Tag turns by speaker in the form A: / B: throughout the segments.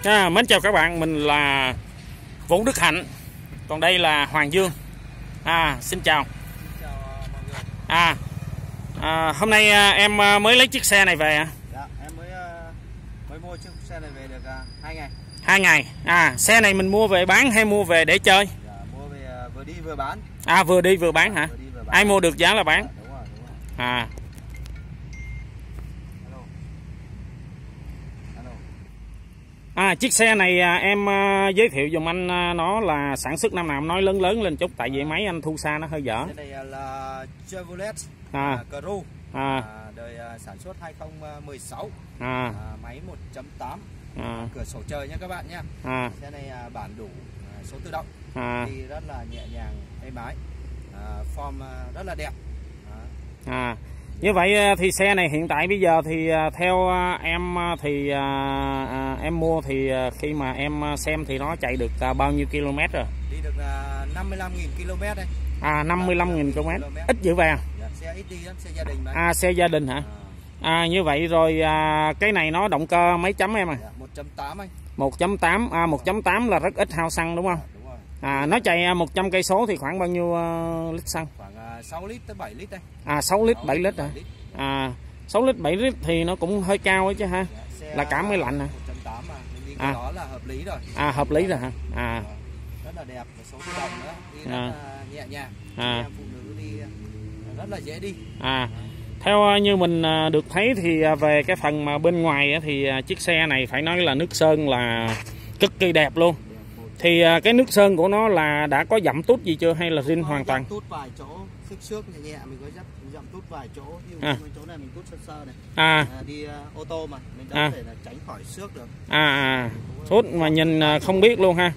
A: Mến chào các bạn, mình là Vũ Đức Hạnh, còn đây là Hoàng Dương. Xin chào. Hôm nay em mới lấy chiếc xe này về hả?
B: Dạ, em mới mua chiếc xe này về được 2 ngày.
A: 2 ngày. Xe này mình mua về bán hay mua về để chơi?
B: Dạ, mua về vừa đi vừa bán.
A: Vừa đi vừa bán hả?
B: Vừa bán.
A: Ai mua được giá là bán.
B: Dạ, đúng rồi.
A: Hello. Chiếc xe này em giới thiệu dùm anh, nó là sản xuất năm nào, em nói lớn lên chút tại vì máy anh thu xa nó hơi dở.
B: Cái này là Chevrolet Cruze, đời sản xuất 2016, máy 1.8, cửa sổ trời nha các bạn nhé. Xe này bản đủ số tự động, đi rất là nhẹ nhàng, êm ái, form rất là đẹp.
A: Như vậy thì xe này hiện tại bây giờ thì theo em thì em mua thì khi mà em xem thì nó chạy được bao nhiêu km rồi?
B: Đi được 55.000 km đây.
A: 55.000 km. Ít dữ vậy à?
B: Dạ, xe ít đi lắm, xe gia đình mà.
A: Xe gia đình hả? Như vậy rồi cái này nó động cơ mấy chấm em à?
B: Dạ, 1.8 anh.
A: 1.8. 1.8 là rất ít hao xăng đúng không?
B: Đúng rồi.
A: Nó chạy 100 cây số thì khoảng bao nhiêu lít xăng?
B: Khoảng 6 lít tới 7 lít đây.
A: 6 lít 7 lít hả? 6 lít 7 lít thì nó cũng hơi cao ấy chứ ha.
B: Dạ,
A: là cảm máy lạnh hả?
B: 1.8 mà mình đi cái đó là hợp lý rồi.
A: Hợp lý rồi hả?
B: Rất là đẹp, số tự động nữa, đi rất là nhẹ nhàng. Em phụ nữ đi rất là dễ đi.
A: Theo như mình được thấy thì về cái phần mà bên ngoài thì chiếc xe này phải nói là nước sơn là cực kỳ đẹp luôn. Thì cái nước sơn của nó là đã có dặm tút gì chưa hay là zin hoàn toàn?
B: Tút vài chỗ, xước nhẹ mình có dặm tút vài chỗ, ví dụ chỗ này mình tút sơ này. Đi ô tô mà mình đâu thể là tránh khỏi xước được.
A: Tút mà nhìn không biết luôn ha.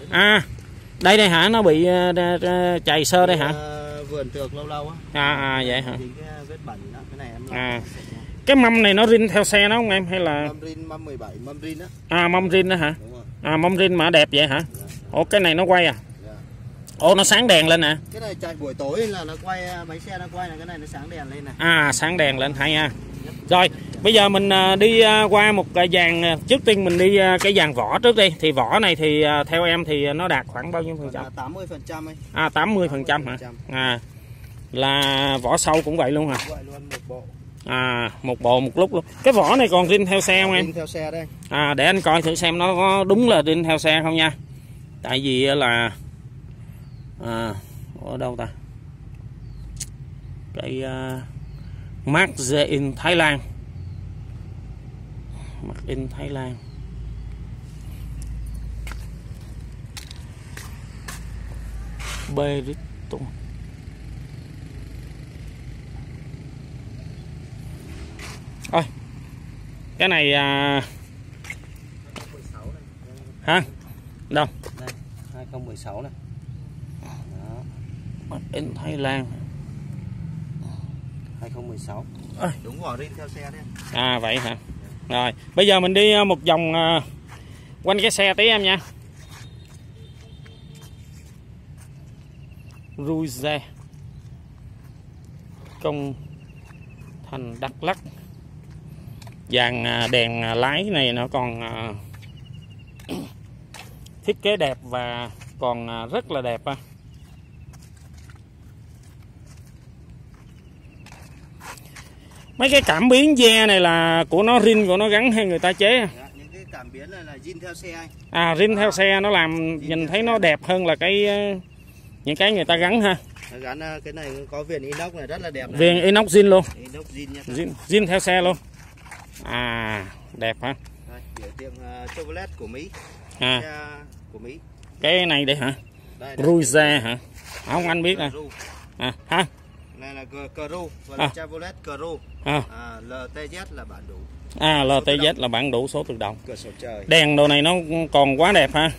A: Đây hả, nó bị chày sơ đây hả?
B: Vườn tược lâu á.
A: Vậy hả?
B: Cái vết bẩn đó, cái này em
A: cái mâm này nó rin theo xe nó không em hay là
B: mâm 17, mâm rin đó.
A: Mâm rin đó hả?
B: Đúng rồi.
A: Mâm rin mà đẹp vậy hả? Ủa cái này nó quay à? Nó sáng đèn lên nè.
B: Cái này chạy buổi tối là nó quay, máy xe nó quay là cái này nó sáng đèn lên này.
A: Sáng đèn lên hay ha. Rồi, bây giờ mình đi qua một cái dàn, trước tiên mình đi cái dàn vỏ trước đi. Thì vỏ này thì theo em thì nó đạt khoảng bao nhiêu phần trăm?
B: 80% ấy.
A: 80% hả? Là vỏ sau cũng vậy luôn hả?
B: Vậy luôn, một bộ.
A: Một bộ một lúc luôn. Cái vỏ này còn rin theo xe không em?
B: Rin theo xe đây.
A: Để anh coi thử xem nó có đúng là rin theo xe không nha. Tại vì là ở đâu ta? Cái Made in Thái Lan. Made in Thái Lan. Beriton. Ôi, cái này hả? Đâu?
B: Đây, 2016 này. Đó.
A: Made in Thái Lan.
B: 2016. Đúng vỏ rin theo xe đấy.
A: Vậy hả? Rồi, bây giờ mình đi một vòng quanh cái xe tí em nha. Cruze, công thành Đắk Lắk. Dàn đèn lái này nó còn thiết kế đẹp và còn rất là đẹp. Mấy cái cảm biến ve này là của nó, rin của nó gắn hay người ta chế?
B: Những cái cảm biến này là rin theo xe anh.
A: Rin theo xe nó làm nhìn thấy nó đẹp hơn là cái những cái người ta gắn ha.
B: Gắn cái này có viền inox này rất là đẹp này.
A: Viền inox zin luôn.
B: Inox zin nha.
A: Zin theo xe luôn. Đẹp hả?
B: Đây, biểu tượng Chevrolet của Mỹ. Của Mỹ.
A: Cái này đây hả? Cruze hả? Không anh biết hả?
B: Này là Cruze, gọi là Chevrolet Cruze. LTZ là bản đủ.
A: LTZ là bản đủ số tự động.
B: Cửa sổ trời.
A: Đèn đồ này nó còn quá đẹp ha.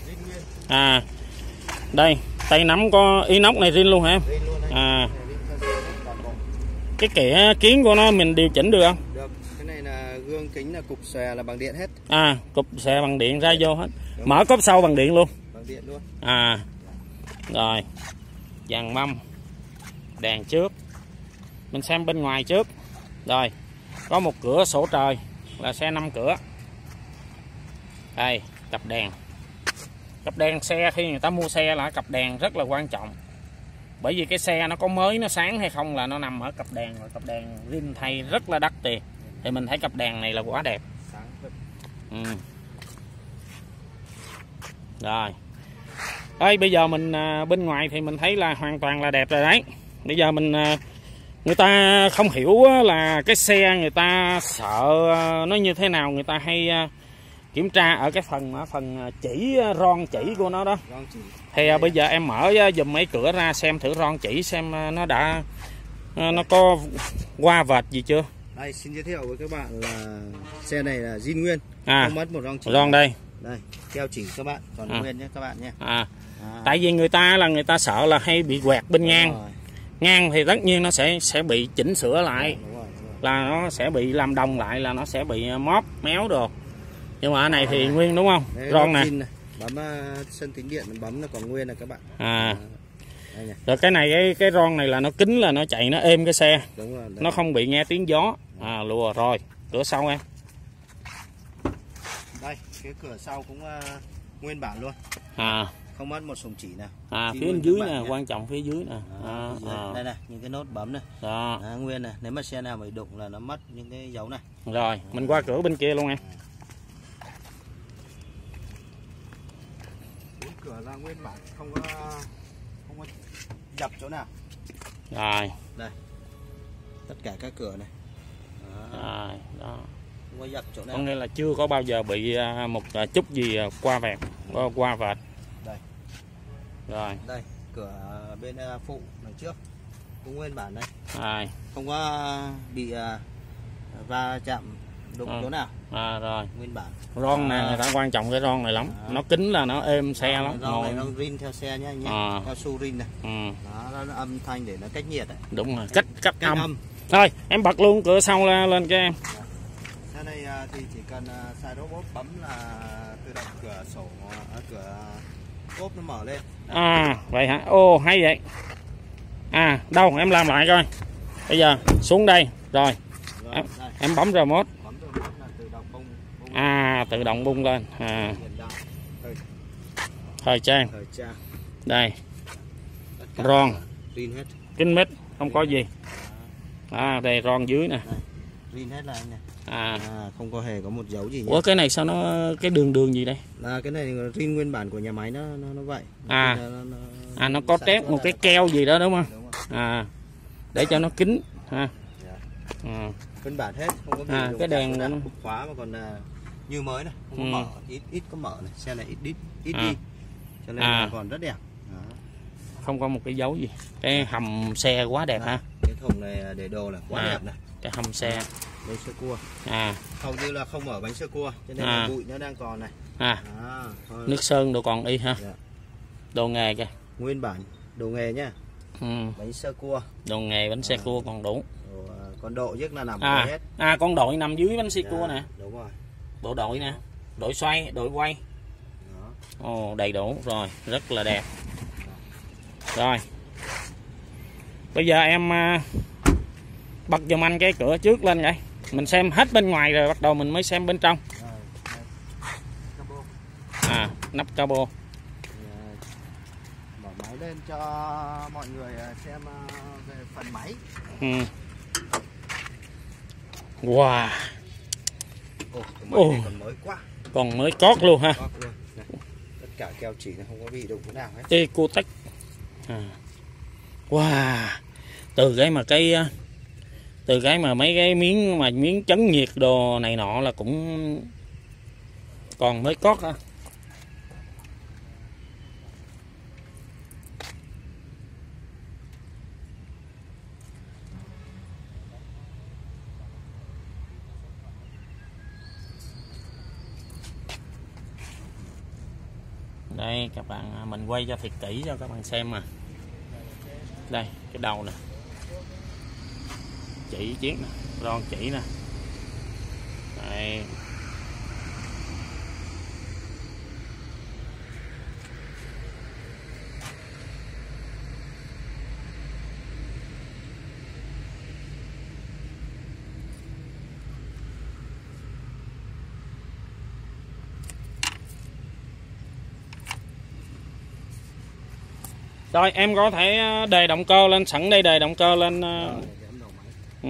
A: Đây, tay nắm có inox này rin luôn hả?
B: Rin luôn đấy.
A: Cái kẻ kiến của nó mình điều chỉnh được không?
B: Được. Cái này là gương kính là cụp xòe là bằng điện hết.
A: Cụp xòe bằng điện ra vô hết. Đúng. Mở cốp sau bằng điện luôn.
B: Bằng điện luôn.
A: Rồi. Dàn mâm. Đèn trước. Mình xem bên ngoài trước. Rồi. Có một cửa sổ trời là xe 5 cửa. Đây, Cặp đèn xe khi người ta mua xe là cặp đèn rất là quan trọng, bởi vì cái xe nó có mới nó sáng hay không là nó nằm ở cặp đèn, và cặp đèn zin thay rất là đắt tiền. Thì mình thấy cặp đèn này là quá đẹp. Rồi đây, bây giờ mình bên ngoài thì mình thấy là hoàn toàn là đẹp rồi đấy. Bây giờ mình người ta không hiểu là cái xe người ta sợ nó như thế nào, người ta hay kiểm tra ở cái phần chỉ ron chỉ của nó đó. Thì bây giờ em mở dùm mấy cửa ra xem thử ron chỉ xem nó đã nó có qua vệt gì chưa.
B: Đây xin giới thiệu với các bạn là xe này là zin nguyên, không mất một ron chỉ.
A: Ron đây
B: keo chỉ các bạn, còn nguyên nhé các bạn nhé.
A: Tại vì người ta sợ là hay bị quẹt bên ngang thì tất nhiên nó sẽ bị chỉnh sửa lại, đúng rồi. Là nó sẽ bị làm đồng lại, là nó sẽ bị móp méo đồ. Nhưng mà ở này thì nguyên đúng không? Đấy, ron nè,
B: bấm sân tính điện bấm nó còn nguyên này các bạn.
A: Rồi cái này cái ron này là nó kín, là nó chạy nó êm cái xe.
B: Đúng rồi,
A: nó không bị nghe tiếng gió. Lùa rồi cửa sau em.
B: Đây cái cửa sau cũng nguyên bản luôn. Không mất một sùng chỉ nào.
A: Phía dưới nè, quan trọng phía dưới nè.
B: Đây này, những cái nốt bấm này. Nguyên này, nếu mà xe nào bị đụng là nó mất những cái dấu này.
A: Rồi mình qua cửa bên kia luôn em.
B: Cửa là nguyên bản, không có dập chỗ nào.
A: Rồi
B: đây tất cả các cửa này.
A: Đó.
B: Không có dập chỗ nào.
A: Có nghĩa là chưa có bao giờ bị một chút gì qua vẹt.
B: Đây.
A: Rồi
B: đây cửa bên phụ đằng trước cũng nguyên bản đây. Không có bị va chạm đụng chỗ nào.
A: Rồi
B: nguyên bản.
A: Ron này người ta quan trọng cái ron này lắm. Nó kính là nó êm xe lắm.
B: Ron này ron rin theo xe nhé anh nhé. Theo su rin này. Nó âm thanh để nó cách nhiệt đấy.
A: Đúng rồi, cách âm. Thôi em bật luôn cửa sau lên cho em.
B: Xe này thì chỉ cần xài robot bấm là tự động cửa sổ, cửa cốp nó mở lên.
A: Vậy hả? Ô hay vậy. Đâu em làm lại coi. Bây giờ xuống đây rồi. Em bấm remote. Tự động bung lên. Thời trang. Đây. Ron. Kính mít, không có gì. Đây ron dưới nè.
B: Rin hết là anh này. Không có hề có một dấu gì nhé.
A: Ủa cái này sao nó cái đường gì đây?
B: Cái này rin nguyên bản của nhà máy nó vậy.
A: Nó có trét một cái keo gì đó đúng không? Đúng rồi. Để cho nó kín ha.
B: Nguyên bản hết, không có bị
A: cái đèn nó
B: khóa mà còn như mới này, không có mở, ít có mở này, xe này ít đi. Cho nên là còn rất đẹp.
A: Không có một cái dấu gì. Cái hầm xe quá đẹp ha.
B: Cái thùng này để đồ là quá đẹp này.
A: Cái hầm xe.
B: Bánh sơ cua. Hầu như là không mở bánh sơ cua, cho nên là bụi nó đang còn này.
A: Nước sơn đồ còn y ha. Đồ nghề kìa.
B: Nguyên bản đồ nghề nhá. Bánh sơ cua.
A: Đồ nghề bánh xe cua còn đủ.
B: Con độ nhất là nằm hết.
A: Con đội nằm dưới bánh xe cua nè.
B: Đúng rồi.
A: Bộ đội nè. Đội xoay, đội quay. Đầy đủ rồi, rất là đẹp. Rồi. Bây giờ em bật giùm anh cái cửa trước lên vậy. Mình xem hết bên ngoài rồi bắt đầu mình mới xem bên trong. Nắp cabo.
B: Mở máy lên cho mọi người xem về phần máy.
A: Wow.
B: Còn mới quá.
A: Còn mới cót luôn ha.
B: Tất cả keo chỉ nó không có bị đụng chỗ nào hết.
A: Ecotech. Wow. Từ cái mà mấy cái miếng chấn nhiệt đồ này nọ là cũng còn mới cót ha. Đây các bạn, mình quay cho thiệt kỹ cho các bạn xem mà. Đây cái đầu nè, chỉ chiếc nè, ron chỉ nè. Đây. Rồi em có thể đề động cơ lên, sẵn đây đề động cơ lên. Ừ.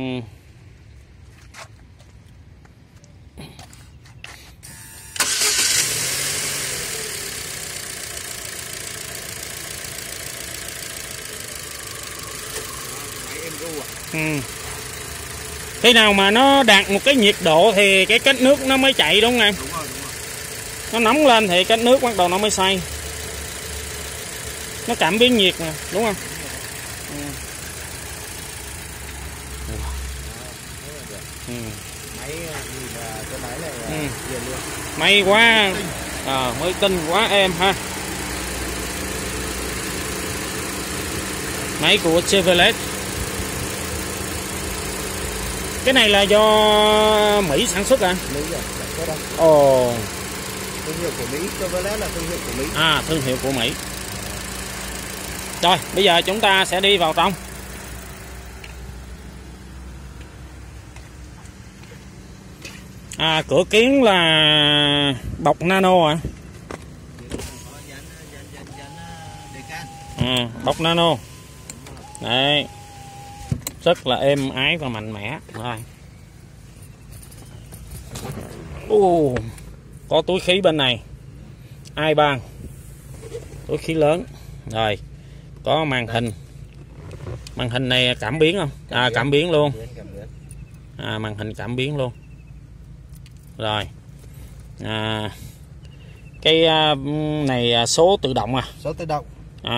A: Ừ. Khi nào mà nó đạt một cái nhiệt độ thì cái cách nước nó mới chạy, đúng không em?
B: Đúng rồi.
A: Nó nóng lên thì cách nước bắt đầu nó mới xoay. Nó cảm biến nhiệt nè, đúng không? Ừ. Ừ.
B: Máy nhìn cái máy này liền luôn.
A: May quá. Mới tinh quá em ha. Máy của Chevrolet. Cái này là do Mỹ sản xuất à?
B: Mỹ rồi, sản xuất đâu.
A: Ồ.
B: Thương hiệu của Mỹ, Chevrolet là thương hiệu của Mỹ.
A: À, thương hiệu của Mỹ. Rồi, bây giờ chúng ta sẽ đi vào trong. Cửa kiến là bọc nano à? Bọc nano. Đấy. Rất là êm ái và mạnh mẽ. Rồi. Có túi khí bên này. Ai ban. Túi khí lớn. Rồi. Có màn hình. Màn hình này cảm biến không? Cảm biến luôn. Màn hình cảm biến luôn. Rồi. Cái này số tự động à?
B: Số tự động.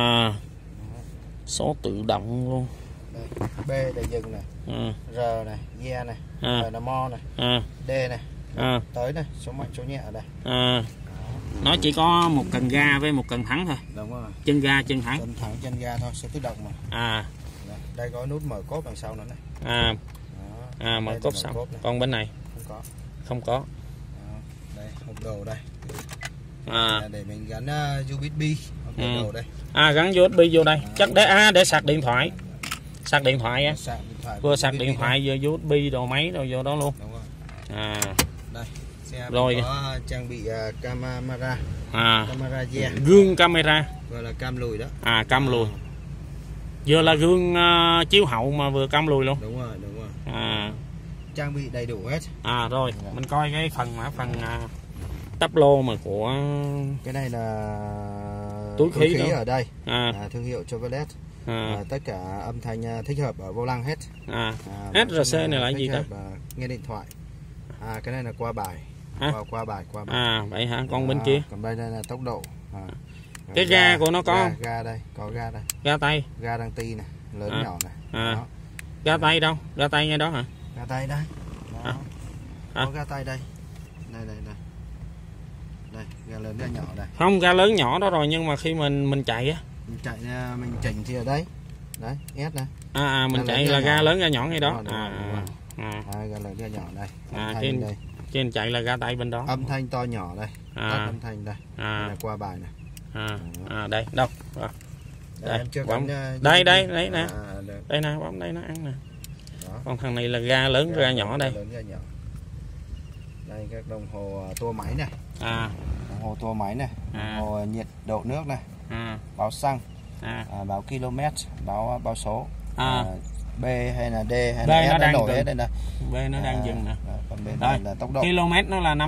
A: Số tự động luôn.
B: Đây, B để dừng này. R này, E này, R là mo này. D này. Tới này, số mạnh số nhẹ ở đây.
A: Nó chỉ có một cần ga với một cần thắng thôi.
B: Đúng rồi.
A: Chân ga, chân thắng.
B: Chân thắng, chân ga thôi, số tự động mà. Đây có nút mở cốp đằng sau nữa này.
A: Mở cốp sau. Còn bên này không có.
B: Đây, hộp đồ đây. Để mình gắn USB đồ đây.
A: Gắn USB vô đây. Chắc để sạc điện thoại. Sạc điện thoại á. Vừa sạc điện thoại vừa USB đồ máy đồ vô đó luôn.
B: Đúng rồi. Đây, xe
A: rồi
B: có trang bị camera. Camera rear.
A: Gương camera.
B: Gọi là cam lùi đó.
A: Cam lùi. Vừa là gương chiếu hậu mà vừa cam lùi luôn.
B: Đúng rồi. Trang bị đầy đủ hết.
A: Rồi, mình coi cái phần tắp lô mà của
B: cái này là
A: túi khí
B: ở đây. Thương hiệu Chevrolet. Tất cả âm thanh thích hợp ở vô lăng hết.
A: SRC này là gì ta?
B: Nghe điện thoại. Cái này là qua bài. Qua bài.
A: Vậy hả? Còn bên kia?
B: Còn đây là tốc độ.
A: Cái ga của nó có không?
B: Ga đây, có ga đây.
A: Ga tay.
B: Ga đăng ti này, lớn nhỏ này.
A: Ga tay đâu? Ga tay ngay đó hả?
B: Ga tay đây. Có ga tay đây. Đây. Đây, ga lớn ga nhỏ đây.
A: Không, ga lớn nhỏ đó rồi, nhưng mà khi mình chạy á.
B: Mình chạy mình chỉnh thì ở đây. Đấy, S này.
A: Mình chạy là ga lớn ga nhỏ ngay đó.
B: Ga lớn ga nhỏ đây.
A: Trên chạy là ga tay bên đó.
B: Âm thanh to nhỏ đây. Tắt âm thanh đây. Đây là qua bài này.
A: Đây, đâu? Đây, bấm. Đây nè. Đây nè, bấm đây nó ăn nè. Còn thằng này là ga lớn ga nhỏ đây.
B: Đây các đồng hồ tua máy này. Đồng hồ tua máy này. Đồng hồ nhiệt độ nước này. Báo xăng. Báo km, báo số. B hay là D hay là S nó nổi hết đây nè.
A: B nó đang dừng nè.
B: Còn bên này là tốc độ.
A: Km nó là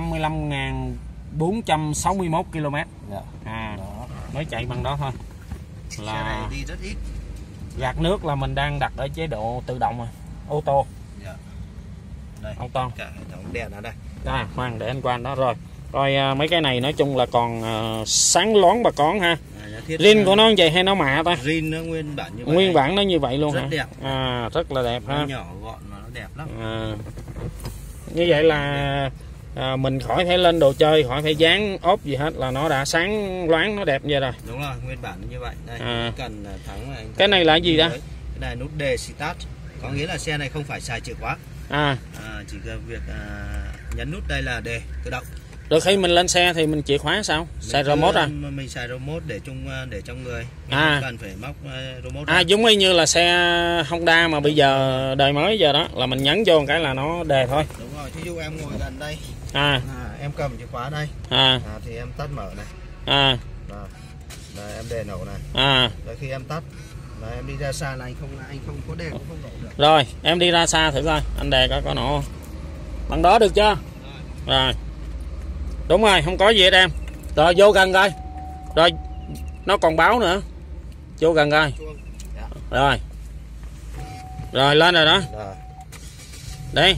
A: 55.461 km. Mới chạy bằng đó thôi. Là
B: này đi rất ít.
A: Gạt nước là mình đang đặt ở chế độ tự động rồi. Ô tô.
B: Đây.
A: Ô tô.
B: Cả hệ thống đèn ở đây.
A: Khoan để anh qua đó rồi. Rồi mấy cái này nói chung là còn sáng loáng bà con ha. Rin của nó như vậy hay nó mạ ta?
B: Rin nó nguyên bản như vậy.
A: Nguyên bản nó như vậy luôn
B: rất
A: hả?
B: Đẹp.
A: Rất là đẹp ha.
B: Nó nhỏ gọn mà nó đẹp lắm.
A: Như vậy là mình khỏi phải lên đồ chơi, khỏi phải dán ốp gì hết, là nó đã sáng loáng, nó đẹp vậy rồi.
B: Đúng rồi, nguyên bản như vậy. Đây, cần thắng này.
A: Cái này là gì đó?
B: Cái này nút D start, có nghĩa là xe này không phải xài chìa khóa. Chỉ cần việc nhấn nút đây là D tự động.
A: Được, khi mình lên xe thì mình chìa khóa sao? Xài remote à?
B: Mình xài remote để trong người. Mình cần phải móc remote.
A: Giống như là xe Honda mà bây giờ đời mới giờ đó là mình nhấn vô một cái là nó đề thôi.
B: Đúng rồi, thí dụ em ngồi gần đây.
A: Em
B: cầm chìa khóa đây. Thì em tắt mở này. Đây, em để nổ này. Rồi khi em tắt là em đi ra xa là anh không có đèn, không nổ được.
A: Rồi em đi ra xa thử coi anh đè có nổ không. Bằng đó được chưa? Rồi đúng rồi, không có gì hết em. Rồi vô gần coi. Rồi nó còn báo nữa, vô gần coi. Rồi rồi lên rồi đó. Đây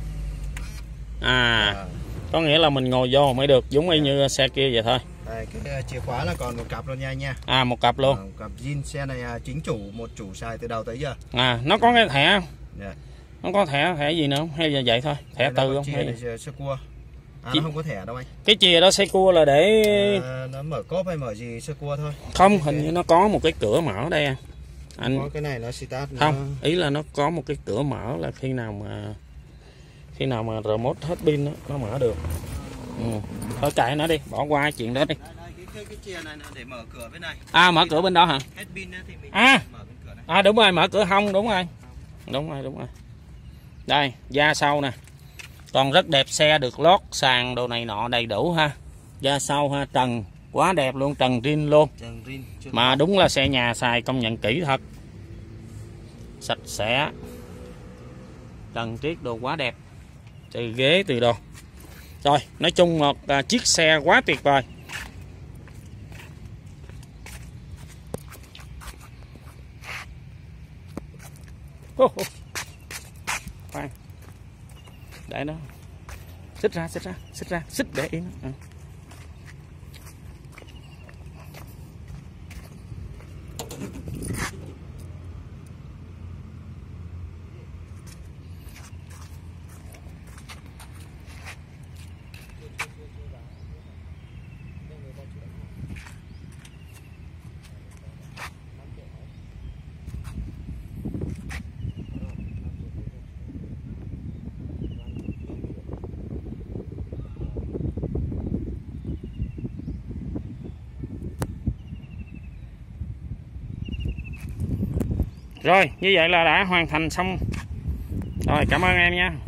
A: có nghĩa là mình ngồi vô mới được, giống y như xe kia vậy thôi.
B: Đây, cái chìa khóa là còn một cặp luôn nha.
A: Một cặp luôn.
B: Một cặp zin. Xe này chính chủ, một chủ xài từ đầu tới giờ.
A: Nó có cái thẻ không? Nó có thẻ gì nữa không? Hay là vậy thôi? Thẻ từ không? Hay
B: xe cua. Nó không có thẻ đâu anh.
A: Cái chìa đó xe cua là để
B: nó mở cốp hay mở gì xe cua thôi.
A: Không, hình như nó có một cái cửa mở đây anh.
B: Có cái này nó start.
A: Không, ý là nó có một cái cửa mở là khi nào mà remote hết pin đó, nó mở được. Thôi kệ nó đi, bỏ qua chuyện đó đi.
B: Cái chìa này để mở cửa bên này.
A: Mở cửa bên đó hả?
B: Hết pin thì mình mở bên cửa này.
A: Đúng rồi, mở cửa hông, đúng rồi. Đúng rồi. Đây, da sau nè. Còn rất đẹp, xe được lót sàn đồ này nọ đầy đủ ha. Da sau ha, trần quá đẹp luôn, trần rin luôn. Mà đúng là xe nhà xài, công nhận kỹ thật. Sạch sẽ. Trần triết đồ quá đẹp. Từ ghế từ đồ. Rồi, nói chung một chiếc xe quá tuyệt vời. Khoan. Để nó xích ra, xích để yên. Rồi, như vậy là đã hoàn thành xong. Rồi, cảm ơn em nha.